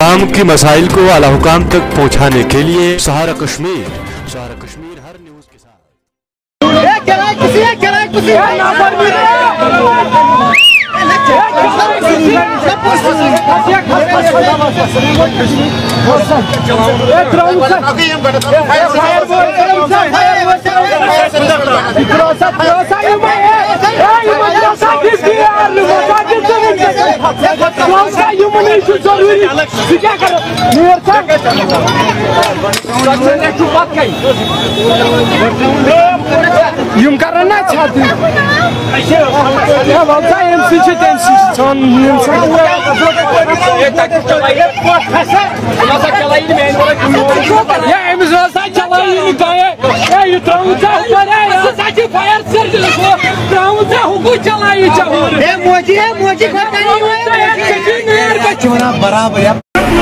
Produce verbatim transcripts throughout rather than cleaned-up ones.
आवाम की मसाइल को आला हुकाम तक पहुँचाने के लिए सहारा कश्मीर सहारा कश्मीर हर न्यूज़ के साथ। Yum karana chati. Ya valta M C C M C son M C. Ya emizasa çalayını kaya. Ya yutramıza para ya. Sadece fire service bu. Tramıza hukuk çalayı çalıyor. E moji e moji katani var. Çona beraber yap.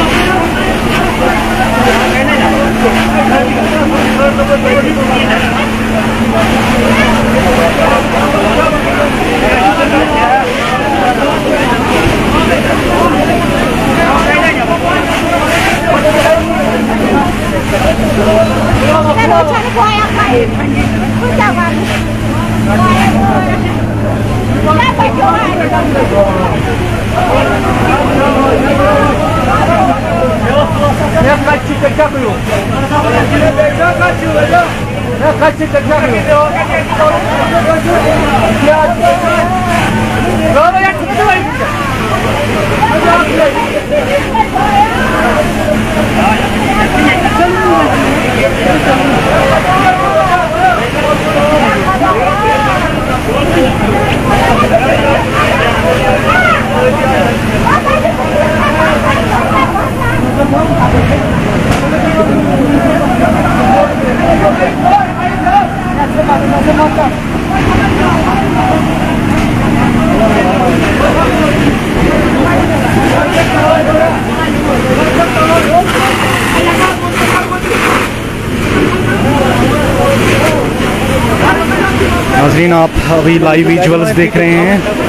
Я хочу такую. Я хочу, я хочу такую. Главное, я хочу давай. नाज़रीन, आप अभी live visuals देख रहे हैं।